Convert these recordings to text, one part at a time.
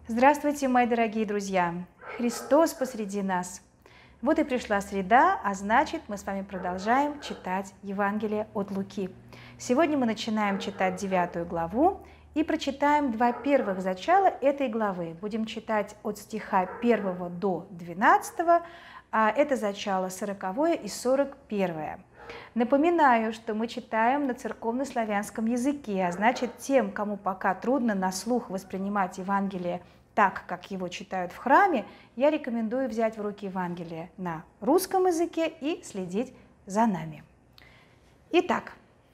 Здравствуйте, мои дорогие друзья! Христос посреди нас! Вот и пришла среда, а значит, мы с вами продолжаем читать Евангелие от Луки. Сегодня мы начинаем читать 9 главу и прочитаем два первых зачала этой главы. Будем читать от стиха 1 до 12, а это зачало 40 и 41. Напоминаю, что мы читаем на церковнославянском языке, а значит, тем, кому пока трудно на слух воспринимать Евангелие так, как его читают в храме, я рекомендую взять в руки Евангелие на русском языке и следить за нами. Итак,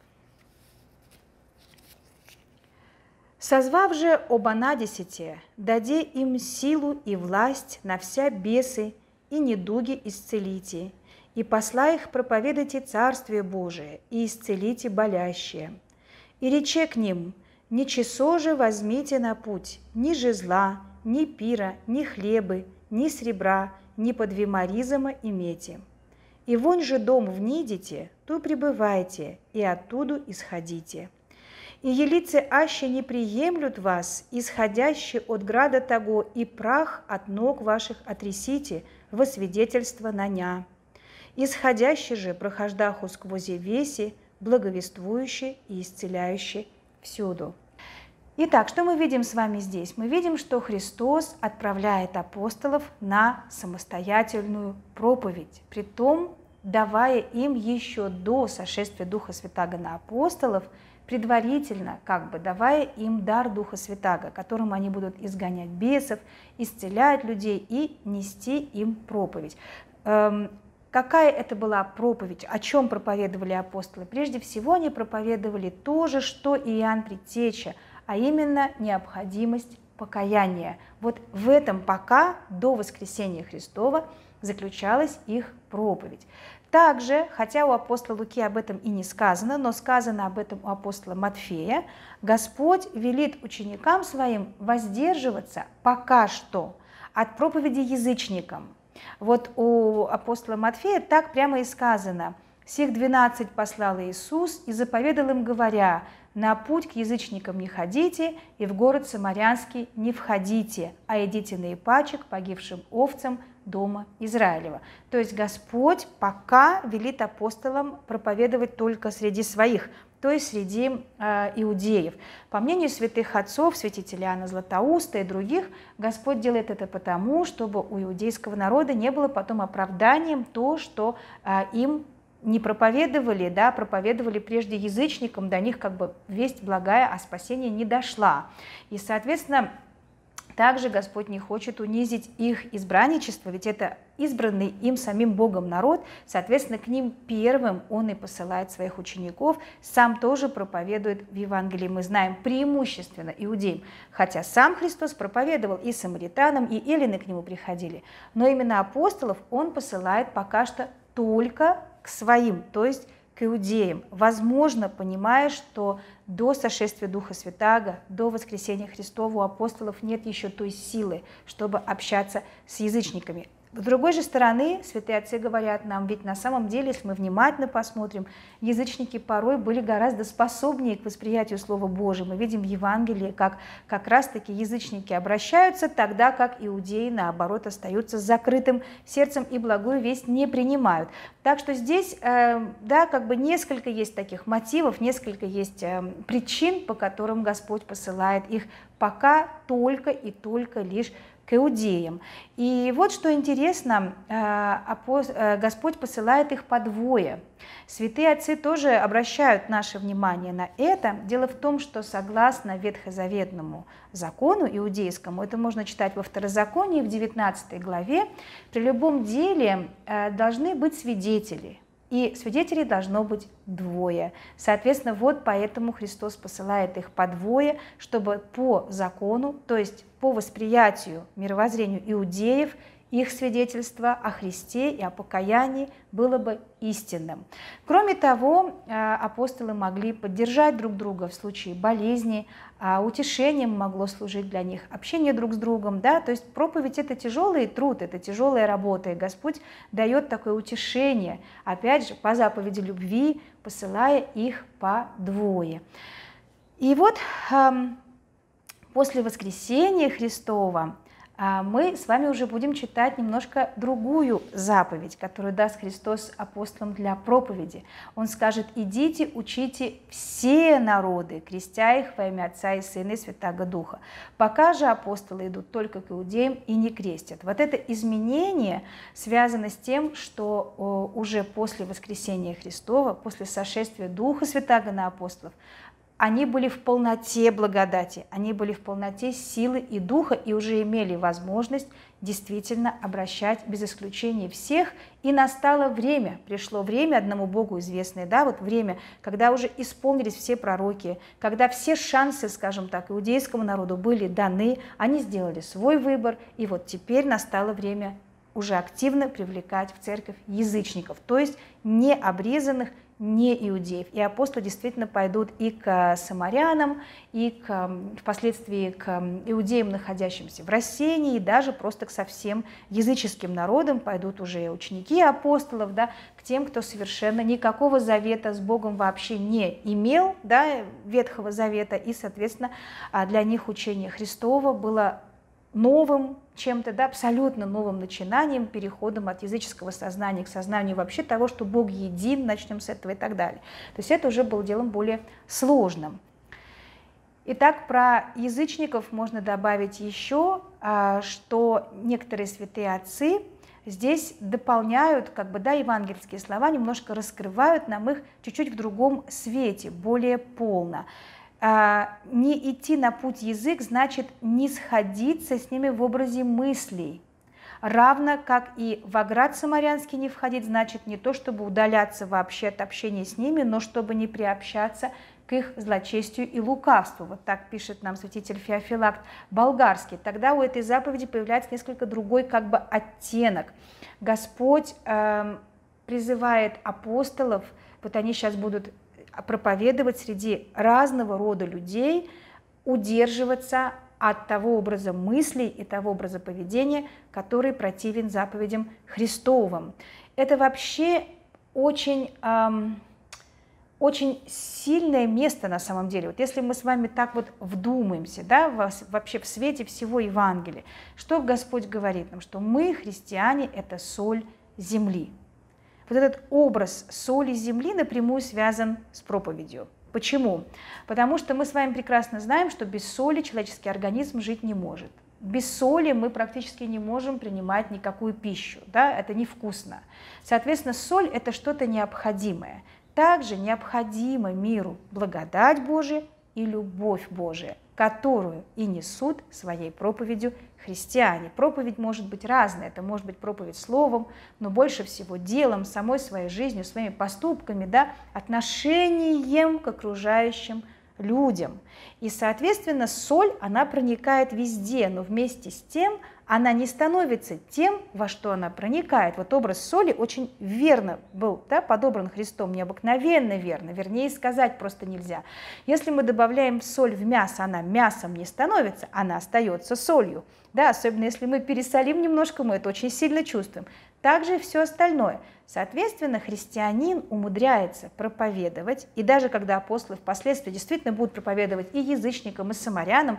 «Созвав же оба надесяти, даде им силу и власть на вся бесы и недуги исцелите, и посла их проповедайте Царствие Божие, и исцелите болящие. И рече к ним: ничего же возьмите на путь, ни жезла, ни пира, ни хлебы, ни сребра, ни подвимаризма имейте. И вонь же дом внидите, ту пребывайте, и оттуда исходите. И елицы аще не приемлют вас, исходящие от града того, и прах от ног ваших отрясите во свидетельство на ня. Исходящий же прохождаху сквозь веси, благовествующий и исцеляющий всюду». Итак, что мы видим с вами здесь? Мы видим, что Христос отправляет апостолов на самостоятельную проповедь, притом давая им еще до сошествия Духа Святаго на апостолов, предварительно давая им дар Духа Святаго, которым они будут изгонять бесов, исцелять людей и нести им проповедь. Какая это была проповедь? О чем проповедовали апостолы? Прежде всего, они проповедовали то же, что и Иоанн Предтеча, а именно необходимость покаяния. Вот в этом пока до воскресения Христова заключалась их проповедь. Также, хотя у апостола Луки об этом и не сказано, но сказано об этом у апостола Матфея, Господь велит ученикам своим воздерживаться пока что от проповеди язычникам. Вот у апостола Матфея так прямо и сказано: «Сих 12 послал Иисус и заповедал им, говоря: на путь к язычникам не ходите, и в город Самарянский не входите, а идите наипаче к погибшим овцам дома Израилева». То есть Господь пока велит апостолам проповедовать только среди своих, то есть среди иудеев. По мнению святых отцов, святителя Иоанна Златоуста и других, Господь делает это потому, чтобы у иудейского народа не было потом оправданием то, что им не проповедовали, проповедовали прежде язычникам, до них весть благая о спасении не дошла. И, соответственно, также Господь не хочет унизить их избранничество, ведь это избранный им самим Богом народ, соответственно, к ним первым Он и посылает своих учеников, сам тоже проповедует в Евангелии, мы знаем, преимущественно иудеям, хотя сам Христос проповедовал и самаритянам, и эллины к Нему приходили, но именно апостолов Он посылает пока что только к своим, то есть к иудеям, возможно, понимая, что до сошествия Духа Святаго, до воскресения Христова у апостолов нет еще той силы, чтобы общаться с язычниками. С другой же стороны, святые отцы говорят нам, ведь на самом деле, если мы внимательно посмотрим, язычники порой были гораздо способнее к восприятию Слова Божьего. Мы видим в Евангелии, как раз-таки язычники обращаются, тогда как иудеи, наоборот, остаются с закрытым сердцем и благую весть не принимают. Так что здесь, несколько есть таких мотивов, несколько есть причин, по которым Господь посылает их пока только и только лишь к иудеям. И вот что интересно, Господь посылает их по двое. Святые отцы тоже обращают наше внимание на это. Дело в том, что согласно ветхозаветному закону иудейскому, это можно читать во Второзаконии в 19 главе, при любом деле должны быть свидетели. И свидетелей должно быть двое. Соответственно, вот поэтому Христос посылает их по двое, чтобы по закону, то есть по восприятию, мировоззрению иудеев, их свидетельство о Христе и о покаянии было бы истинным. Кроме того, апостолы могли поддержать друг друга в случае болезни, а утешением могло служить для них общение друг с другом. То есть проповедь – это тяжелый труд, это тяжелая работа, и Господь дает такое утешение, опять же, по заповеди любви, посылая их по двое. И вот после воскресения Христова мы с вами уже будем читать немножко другую заповедь, которую даст Христос апостолам для проповеди. Он скажет: «Идите, учите все народы, крестя их во имя Отца и Сына и Святаго Духа». Пока же апостолы идут только к иудеям и не крестят. Вот это изменение связано с тем, что уже после воскресения Христова, после сошествия Духа Святаго на апостолов, они были в полноте благодати, они были в полноте силы и духа и уже имели возможность действительно обращать без исключения всех. И настало время, пришло время, одному Богу известное, да, вот время, когда уже исполнились все пророки, когда все шансы, скажем так, иудейскому народу были даны, они сделали свой выбор, и вот теперь настало время уже активно привлекать в церковь язычников, то есть необрезанных, не иудеев. И апостолы действительно пойдут и к самарянам, и впоследствии к иудеям, находящимся в рассеянии, и даже просто к совсем языческим народам пойдут уже ученики апостолов, да, к тем, кто совершенно никакого завета с Богом вообще не имел, да, Ветхого Завета, и, соответственно, для них учение Христово было новым чем-то, да, абсолютно новым начинанием, переходом от языческого сознания к сознанию вообще того, что Бог един, начнем с этого и так далее. То есть это уже было делом более сложным. Итак, про язычников можно добавить еще, что некоторые святые отцы здесь дополняют, как бы, да, евангельские слова, немножко раскрывают нам их чуть-чуть в другом свете, более полно. Не идти на путь язык значит не сходиться с ними в образе мыслей. Равно как и в оград самарянский не входить, значит не то, чтобы удаляться вообще от общения с ними, но чтобы не приобщаться к их злочестию и лукавству. Вот так пишет нам святитель Феофилакт Болгарский. Тогда у этой заповеди появляется несколько другой как бы оттенок. Господь призывает апостолов, вот они сейчас будут проповедовать среди разного рода людей, удерживаться от того образа мыслей и того образа поведения, который противен заповедям Христовым. Это вообще очень, очень сильное место на самом деле. Вот если мы с вами так вот вдумаемся, да, вообще в свете всего Евангелия, что Господь говорит нам? Что мы, христиане, это соль земли. Вот этот образ соли земли напрямую связан с проповедью. Почему? Потому что мы с вами прекрасно знаем, что без соли человеческий организм жить не может. Без соли мы практически не можем принимать никакую пищу, да? Это невкусно. Соответственно, соль – это что-то необходимое. Также необходима миру благодать Божия и любовь Божия, которую и несут своей проповедью христиане. Проповедь может быть разная, это может быть проповедь словом, но больше всего делом, самой своей жизнью, своими поступками, да, отношением к окружающим людям. И, соответственно, соль, она проникает везде, но вместе с тем она не становится тем, во что она проникает. Вот образ соли очень верно был, да, подобран Христом, необыкновенно верно, вернее сказать просто нельзя. Если мы добавляем соль в мясо, она мясом не становится, она остается солью. Да, особенно если мы пересолим немножко, мы это очень сильно чувствуем. Также и все остальное. Соответственно, христианин умудряется проповедовать, и даже когда апостолы впоследствии действительно будут проповедовать и язычникам, и самарянам,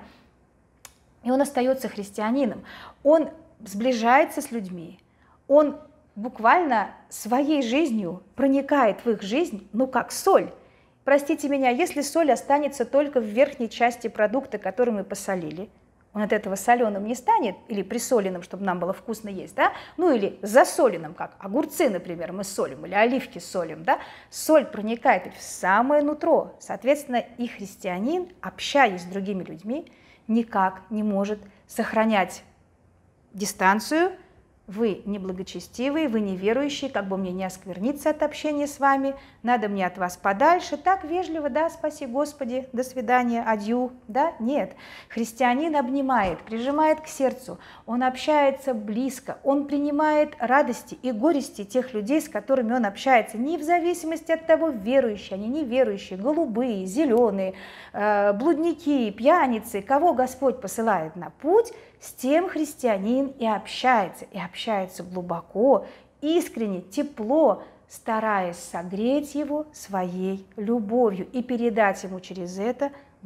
и он остается христианином, он сближается с людьми, он буквально своей жизнью проникает в их жизнь, ну как соль. Простите меня, если соль останется только в верхней части продукта, который мы посолили, он от этого соленым не станет, или присоленным, чтобы нам было вкусно есть, да? Ну или засоленным, как огурцы, например, мы солим, или оливки солим, да? Соль проникает в самое нутро. Соответственно, и христианин, общаясь с другими людьми, никак не может сохранять дистанцию. Вы неблагочестивые, вы неверующие, как бы мне не оскверниться от общения с вами, надо мне от вас подальше, так вежливо, да, спаси Господи, до свидания, адью, да, нет. Христианин обнимает, прижимает к сердцу, он общается близко, он принимает радости и горести тех людей, с которыми он общается, не в зависимости от того, верующие они, неверующие, голубые, зеленые, блудники, пьяницы, кого Господь посылает на путь, с тем христианин и общается глубоко, искренне, тепло, стараясь согреть его своей любовью и передать ему через это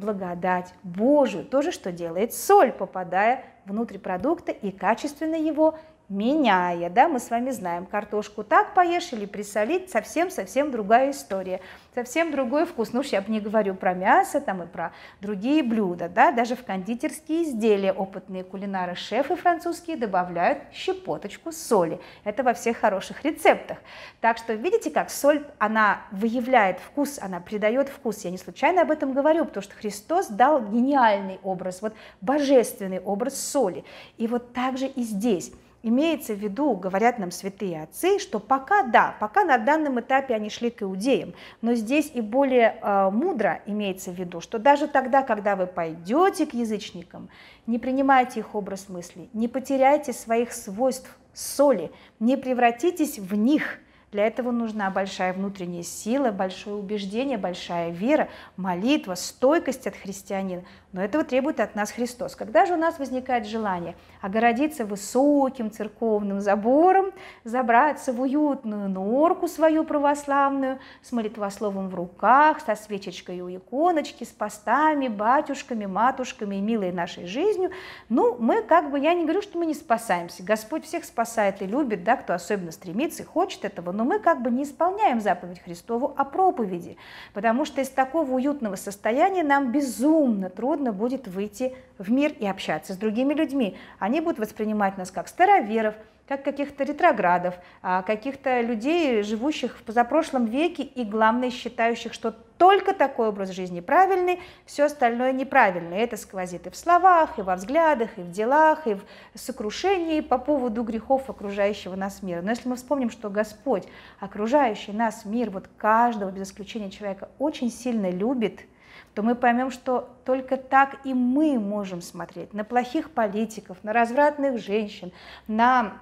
благодать Божию. То же, что делает соль, попадая внутрь продукта и качественно его меняя. Да? Мы с вами знаем, картошку так поешь или присолить, совсем-совсем другая история, совсем другой вкус. Ну уж я бы не говорю про мясо там, и про другие блюда. Да? Даже в кондитерские изделия опытные кулинары, шефы французские добавляют щепоточку соли. Это во всех хороших рецептах. Так что видите, как соль, она выявляет вкус, она придает вкус. Я не случайно об этом говорю, потому что Христос дал гениальный образ, вот божественный образ соли. И вот так же и здесь. Имеется в виду, говорят нам святые отцы, что пока на данном этапе они шли к иудеям, но здесь и более мудро имеется в виду, что даже тогда, когда вы пойдете к язычникам, не принимайте их образ мыслей, не потеряйте своих свойств соли, не превратитесь в них. Для этого нужна большая внутренняя сила, большое убеждение, большая вера, молитва, стойкость от христианина. Но этого требует от нас Христос. Когда же у нас возникает желание огородиться высоким церковным забором, забраться в уютную норку свою православную, с молитвословом в руках, со свечечкой у иконочки, с постами, батюшками, матушками и милой нашей жизнью, ну, мы я не говорю, что мы не спасаемся. Господь всех спасает и любит, да, кто особенно стремится и хочет этого, но мы не исполняем заповедь Христову о проповеди, потому что из такого уютного состояния нам безумно трудно будет выйти в мир и общаться с другими людьми. Они будут воспринимать нас как староверов, как каких-то ретроградов, каких-то людей, живущих в позапрошлом веке и, главное, считающих, что только такой образ жизни правильный, все остальное неправильно. И это сквозит и в словах, и во взглядах, и в делах, и в сокрушении по поводу грехов окружающего нас мира. Но если мы вспомним, что Господь, окружающий нас мир, вот каждого без исключения человека, очень сильно любит, то мы поймем, что только так и мы можем смотреть на плохих политиков, на развратных женщин, на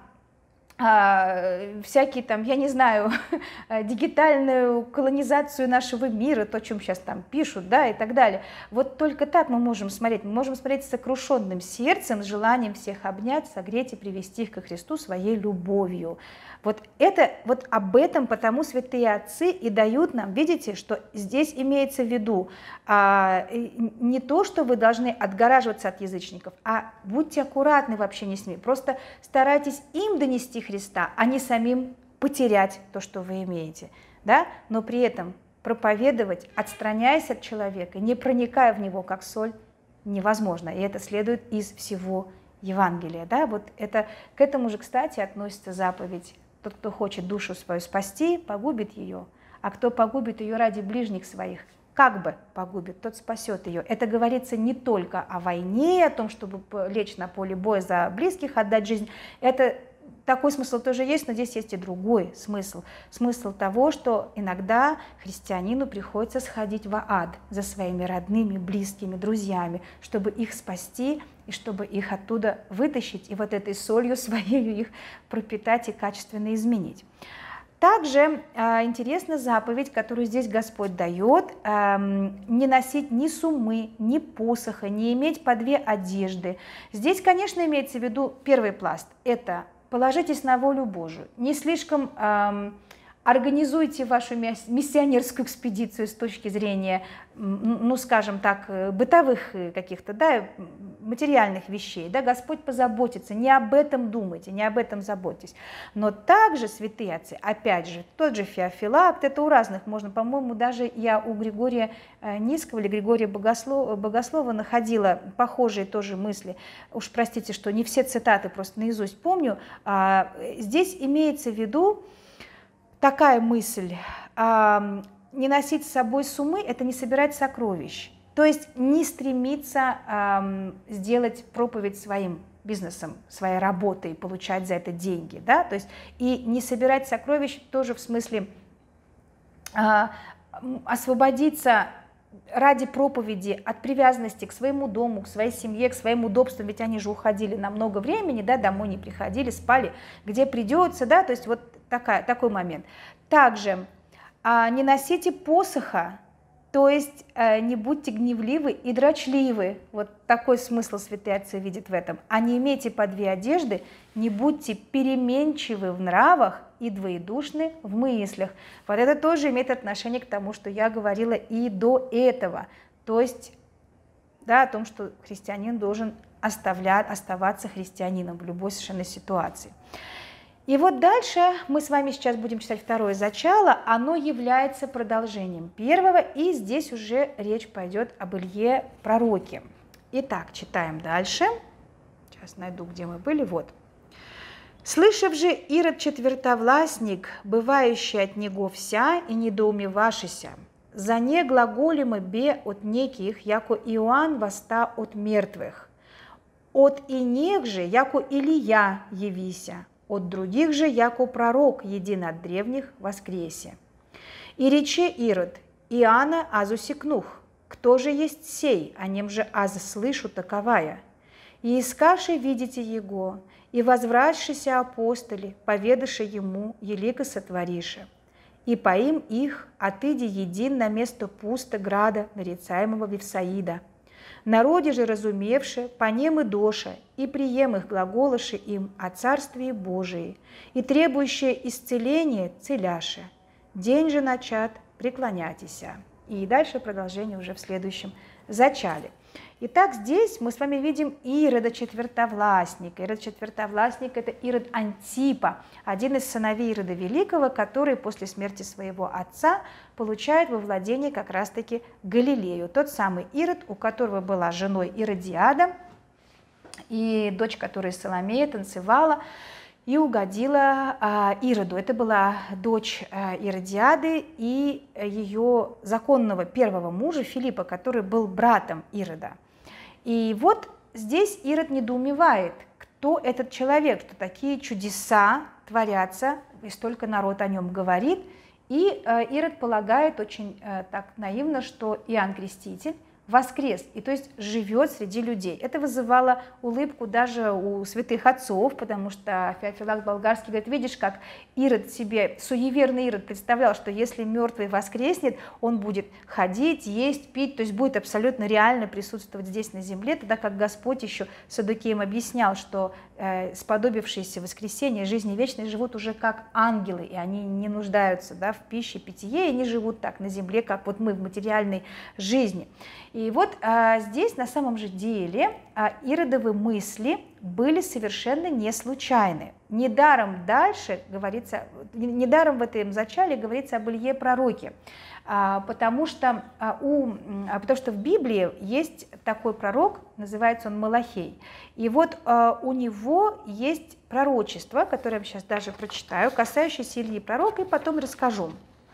всякие там, я не знаю, дигитальную колонизацию нашего мира, то, о чем сейчас там пишут, да, и так далее. Вот только так мы можем смотреть с сокрушенным сердцем, с желанием всех обнять, согреть и привести их ко Христу своей любовью. Вот об этом потому святые отцы и дают нам, видите, что здесь имеется в виду не то, что вы должны отгораживаться от язычников, а будьте аккуратны в общении с ними, просто старайтесь им донести Христа, а не самим потерять то, что вы имеете, да? Но при этом проповедовать, отстраняясь от человека, не проникая в него как соль, невозможно, и это следует из всего Евангелия, да? Вот это, к этому же, кстати, относится заповедь: тот, кто хочет душу свою спасти, погубит ее, а кто погубит ее ради ближних своих, как бы погубит, тот спасет ее. Это говорится не только о войне, о том, чтобы лечь на поле боя за близких, отдать жизнь. Это такой смысл тоже есть, но здесь есть и другой смысл. Смысл того, что иногда христианину приходится сходить в ад за своими родными, близкими, друзьями, чтобы их спасти и чтобы их оттуда вытащить, и вот этой солью своей их пропитать и качественно изменить. Также интересна заповедь, которую здесь Господь дает: не носить ни суммы, ни посоха, не иметь по две одежды. Здесь, конечно, имеется в виду первый пласт – это положитесь на волю Божию, не слишком организуйте вашу миссионерскую экспедицию с точки зрения, ну, скажем так, бытовых каких-то, да, материальных вещей. Да, Господь позаботится, не об этом думайте, не об этом заботьтесь. Но также святые отцы, опять же, тот же Феофилакт, это у разных, можно, по-моему, даже я у Григория Низкого или Григория Богослова находила похожие тоже мысли. Уж простите, что не все цитаты просто наизусть помню. Здесь имеется в виду такая мысль: не носить с собой суммы – это не собирать сокровищ, то есть не стремиться сделать проповедь своим бизнесом, своей работой, получать за это деньги, да? То есть и не собирать сокровищ тоже в смысле освободиться ради проповеди от привязанности к своему дому, к своей семье, к своим удобствам, ведь они же уходили на много времени, да, домой не приходили, спали где придется, да, то есть вот такой момент. Также не носите посоха, то есть не будьте гневливы и дрочливы, вот такой смысл святые отцы видят в этом, а не имейте по две одежды, не будьте переменчивы в нравах и двоедушны в мыслях. Вот это тоже имеет отношение к тому, что я говорила и до этого, то есть да, о том, что христианин должен оставаться христианином в любой совершенно ситуации. И вот дальше мы с вами сейчас будем читать второе зачало, оно является продолжением первого, и здесь уже речь пойдет об Илье пророке. Итак, читаем дальше. Сейчас найду, где мы были. Вот. «Слышав же Ирод четвертовластник, бывающий от него вся и недоумевашися, за не глаголимо бе от неких, яко Иоанн воста от мертвых, от инех же, яко Илия явися, от других же, яко пророк един от древних воскресе. И рече Ирод, Иоанна аз усекнух, кто же есть сей, о нем же аз слышу таковая. И искавши видите его, и возвратшися апостоли, поведаши ему, елико сотворише. И поим их, отыди един на место пусто града, нарицаемого Вифсаида. Народе же разумевши, понем и доша, и прием их глаголоши им о Царствии Божии, и требующее исцеление целяше. День же начат, преклоняйтеся». И дальше продолжение уже в следующем зачале. Итак, здесь мы с вами видим Ирода четвертовластника. Ирод четвертовластник – это Ирод Антипа, один из сыновей Ирода Великого, который после смерти своего отца получает во владение как раз-таки Галилею. Тот самый Ирод, у которого была женой Иродиада, и дочь которой Соломея танцевала и угодила Ироду. Это была дочь Иродиады и ее законного первого мужа Филиппа, который был братом Ирода. И вот здесь Ирод недоумевает, кто этот человек, что такие чудеса творятся, и столько народ о нем говорит. И Ирод полагает очень так наивно, что Иоанн Креститель воскрес, и то есть живет среди людей. Это вызывало улыбку даже у святых отцов, потому что Феофилакт Болгарский говорит, видишь, как Ирод себе, суеверный Ирод представлял, что если мертвый воскреснет, он будет ходить, есть, пить, то есть будет абсолютно реально присутствовать здесь на земле, тогда как Господь еще Саддукеям объяснял, что сподобившиеся воскресения жизни вечной живут уже как ангелы, и они не нуждаются, да, в пище, питье, и они живут так на земле, как вот мы в материальной жизни. И вот здесь на самом же деле Иродовы мысли были совершенно не случайны. Недаром дальше говорится, недаром в этом зачале говорится об Илье пророке, потому что в Библии есть такой пророк, называется он Малахей. И вот у него есть пророчество, которое я сейчас даже прочитаю, касающееся Ильи пророка, и потом расскажу.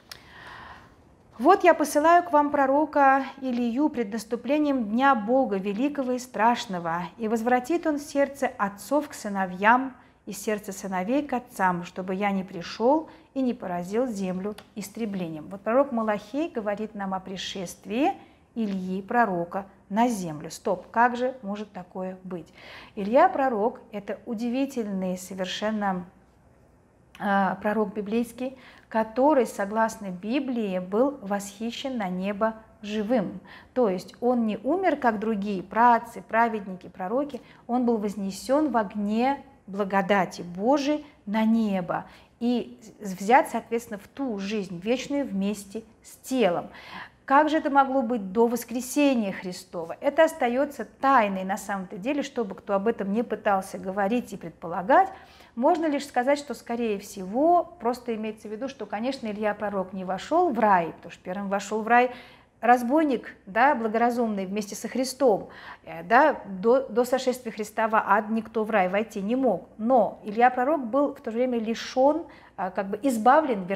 «Вот я посылаю к вам пророка Илию пред наступлением Дня Бога Великого и Страшного, и возвратит он сердце отцов к сыновьям и сердце сыновей к отцам, чтобы я не пришел и не поразил землю истреблением». Вот пророк Малахей говорит нам о пришествии Ильи пророка на землю. Стоп, как же может такое быть? Илья пророк – это удивительный совершенно пророк библейский, который, согласно Библии, был восхищен на небо живым. То есть он не умер, как другие праотцы, праведники, пророки, он был вознесен в огне благодати Божией на небо и взят, соответственно, в ту жизнь вечную вместе с телом. Как же это могло быть до воскресения Христова? Это остается тайной на самом-то деле, чтобы кто об этом не пытался говорить и предполагать. Можно лишь сказать, что, скорее всего, просто имеется в виду, что, конечно, Илья пророк не вошел в рай, потому что первым вошел в рай разбойник, да, благоразумный вместе со Христом, да, до сошествия Христа в ад никто в рай войти не мог. Но Илья пророк был в то же время лишен, как бы избавлен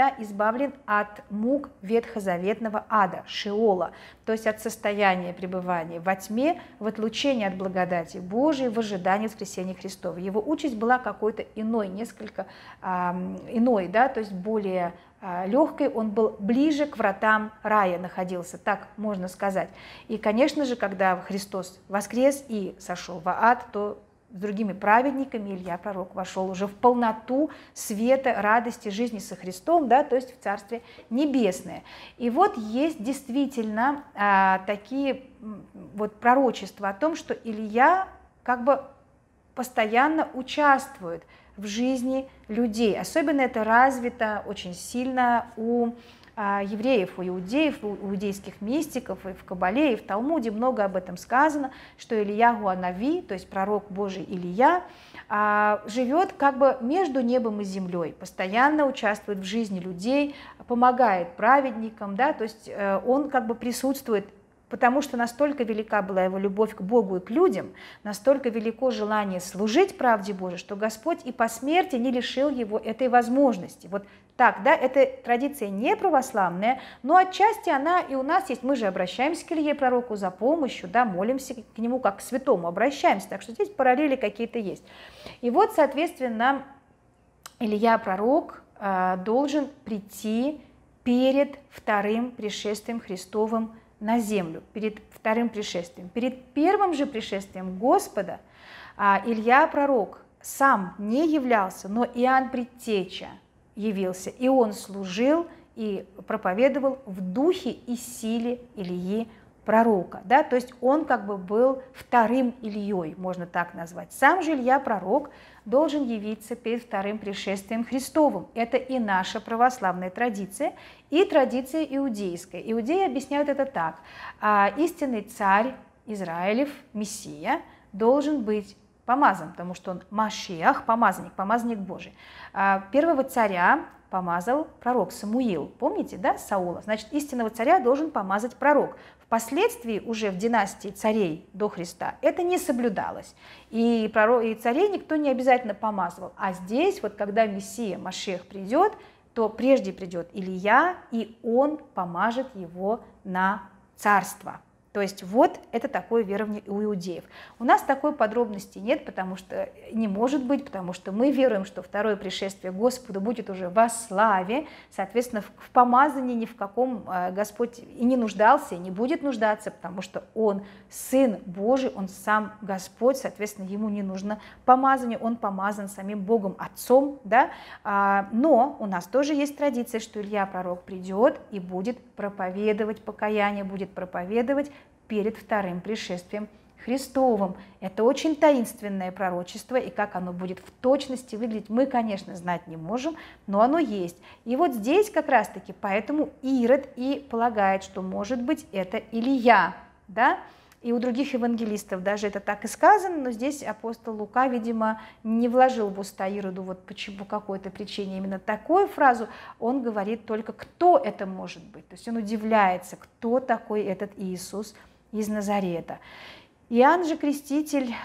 от мук ветхозаветного ада, Шеола, то есть от состояния пребывания во тьме, в отлучении от благодати Божией, в ожидании воскресения Христова. Его участь была какой-то иной, несколько иной, да, то есть более легкой, он был ближе к вратам рая находился, так можно сказать. И, конечно же, когда Христос воскрес и сошел в ад, то с другими праведниками Илья пророк вошел уже в полноту света, радости, жизни со Христом, да, то есть в Царствие Небесное. И вот есть действительно такие вот пророчества о том, что Илья как бы постоянно участвует в жизни людей. Особенно это развито очень сильно у евреев, у иудеев, у иудейских мистиков, и в Кабале, и в Талмуде много об этом сказано, что Ильяху Анави, то есть пророк Божий Илия, живет как бы между небом и землей, постоянно участвует в жизни людей, помогает праведникам, да, то есть он как бы присутствует, потому что настолько велика была его любовь к Богу и к людям, настолько велико желание служить правде Божией, что Господь и по смерти не лишил его этой возможности. Вот так, да, эта традиция не православная, но отчасти она и у нас есть. Мы же обращаемся к Илье пророку за помощью, да, молимся к нему как к святому, обращаемся, так что здесь параллели какие-то есть. И вот, соответственно, Илья пророк должен прийти перед вторым пришествием Христовым на землю, перед вторым пришествием. Перед первым же пришествием Господа Илья пророк сам не являлся, но Иоанн Предтеча явился, и он служил и проповедовал в духе и силе Ильи пророка, да, то есть он как бы был вторым Ильей, можно так назвать. Сам же Илья пророк должен явиться перед вторым пришествием Христовым. Это и наша православная традиция, и традиция иудейская. Иудеи объясняют это так: истинный царь Израилев, Мессия, должен быть помазан, потому что он Машиах, помазанник Божий. Первого царя помазал пророк Самуил, помните, да, Саула? Значит, истинного царя должен помазать пророк. Впоследствии, уже в династии царей до Христа, это не соблюдалось. И царей никто не обязательно помазывал. А здесь, вот когда Мессия, Машиах придет, то прежде придет Илия, и он помажет его на царство. То есть вот это такое верование у иудеев. У нас такой подробности нет, потому что не может быть, потому что мы веруем, что второе пришествие Господа будет уже во славе, соответственно, в помазании ни в каком Господь и не нуждался, и не будет нуждаться, потому что Он Сын Божий, Он сам Господь, соответственно, Ему не нужно помазание, Он помазан самим Богом Отцом, да? Но у нас тоже есть традиция, что Илья пророк придет и будет проповедовать покаяние, будет проповедовать перед вторым пришествием Христовым. Это очень таинственное пророчество, и как оно будет в точности выглядеть, мы, конечно, знать не можем, но оно есть. И вот здесь как раз-таки поэтому Ирод и полагает, что, может быть, это Илия, да? И у других евангелистов даже это так и сказано, но здесь апостол Лука, видимо, не вложил в уста Ироду вот по какой-то причине именно такую фразу, он говорит только, кто это может быть. То есть он удивляется, кто такой этот Иисус из Назарета. Иоанн же Креститель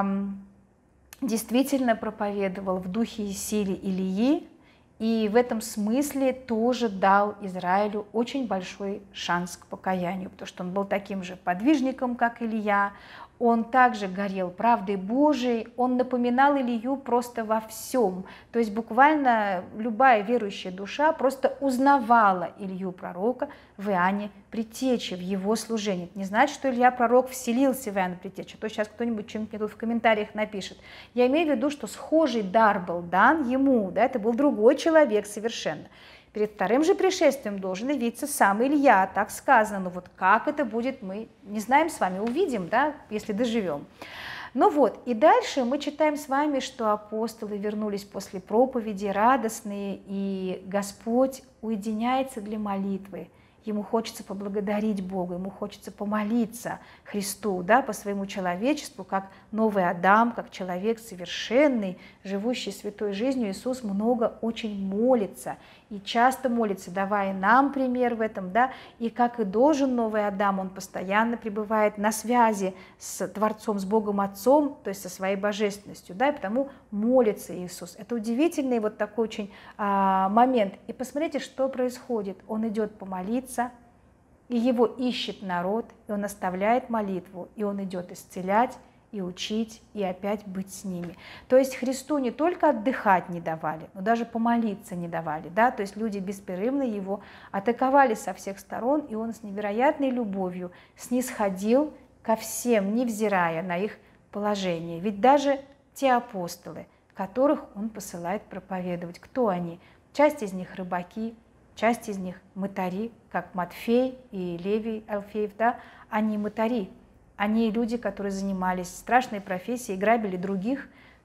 действительно проповедовал в духе и силе Илии, и в этом смысле тоже дал Израилю очень большой шанс к покаянию, потому что он был таким же подвижником, как Илия, он также горел правдой Божией, он напоминал Илию просто во всем. То есть буквально любая верующая душа просто узнавала Илью пророка в Иоанне Предтече, в его служении. Это не значит, что Илья пророк вселился в Иоанна Предтече, то сейчас кто-нибудь что-нибудь мне тут в комментариях напишет. Я имею в виду, что схожий дар был дан ему, да, это был другой человек совершенно. Перед вторым же пришествием должен явиться сам Илья, так сказано. Но вот как это будет, мы не знаем с вами, увидим, да, если доживем. Ну вот, и дальше мы читаем с вами, что апостолы вернулись после проповеди радостные, и Господь уединяется для молитвы. Ему хочется поблагодарить Бога, ему хочется помолиться Христу, да, по своему человечеству, как новый Адам, как человек совершенный, живущий святой жизнью. Иисус много очень молится и часто молится, давая нам пример в этом, да, и как и должен новый Адам, он постоянно пребывает на связи с Творцом, с Богом Отцом, то есть со своей божественностью, да, и потому молится Иисус. Это удивительный вот такой очень момент. И посмотрите, что происходит. Он идет помолиться, и его ищет народ, и он оставляет молитву, и он идет исцелять, и учить, и опять быть с ними. То есть Христу не только отдыхать не давали, но даже помолиться не давали. Да? То есть люди беспрерывно его атаковали со всех сторон, и он с невероятной любовью снисходил ко всем, невзирая на их положение. Ведь даже те апостолы, которых он посылает проповедовать, кто они? Часть из них рыбаки, часть из них мытари, как Матфей и Левий Алфеев, да? Они мытари. Они люди, которые занимались страшной профессией, грабили других,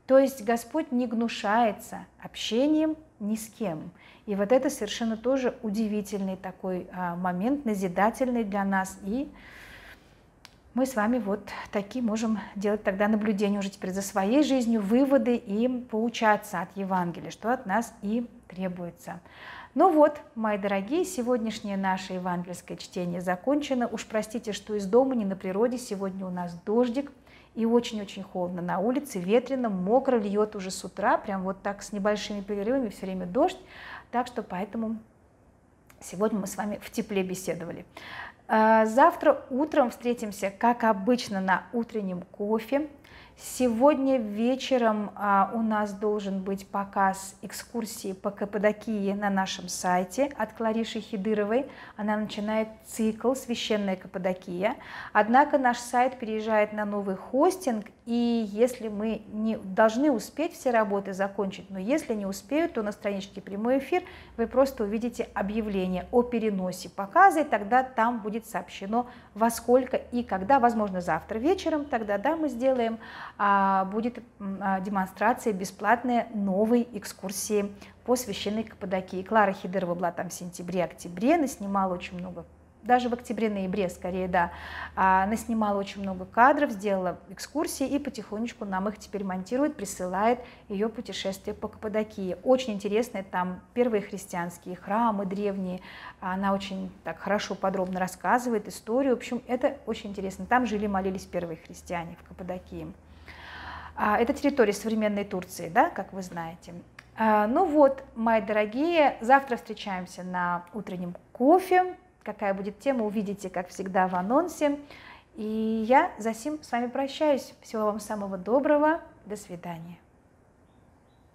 То есть Господь не гнушается общением ни с кем. И вот это совершенно тоже удивительный такой момент, назидательный для нас. И мы с вами вот такие можем делать тогда наблюдения уже теперь за своей жизнью, выводы и поучаться от Евангелия, что от нас и требуется. Ну вот, мои дорогие, сегодняшнее наше евангельское чтение закончено. Уж простите, что из дома, не на природе. Сегодня у нас дождик и очень-очень холодно на улице, ветрено, мокро, льет уже с утра, прям вот так с небольшими перерывами, все время дождь. Так что поэтому сегодня мы с вами в тепле беседовали. Завтра утром встретимся, как обычно, на утреннем кофе. Сегодня вечером у нас должен быть показ экскурсии по Каппадокии на нашем сайте от Клариши Хидыровой. Она начинает цикл «Священная Каппадокия». Однако наш сайт переезжает на новый хостинг, и если мы не должны успеть все работы закончить, но если не успеют, то на страничке «Прямой эфир» вы просто увидите объявление о переносе показа, и тогда там будет сообщено, во сколько и когда, возможно, завтра вечером, тогда да, мы сделаем, будет демонстрация бесплатная новой экскурсии по Священной Каппадокии. Клара Хидырова была там в сентябре-октябре, наснимала очень много, даже в октябре-ноябре скорее, да, наснимала очень много кадров, сделала экскурсии и потихонечку нам их теперь монтирует, присылает ее путешествие по Каппадокии. Очень интересно, там первые христианские храмы древние, она очень так хорошо, подробно рассказывает историю, в общем, это очень интересно. Там жили, молились первые христиане в Каппадокии. Это территория современной Турции, да, как вы знаете. Ну вот, мои дорогие, завтра встречаемся на утреннем кофе. Какая будет тема, увидите, как всегда, в анонсе. И я за сим с вами прощаюсь. Всего вам самого доброго. До свидания.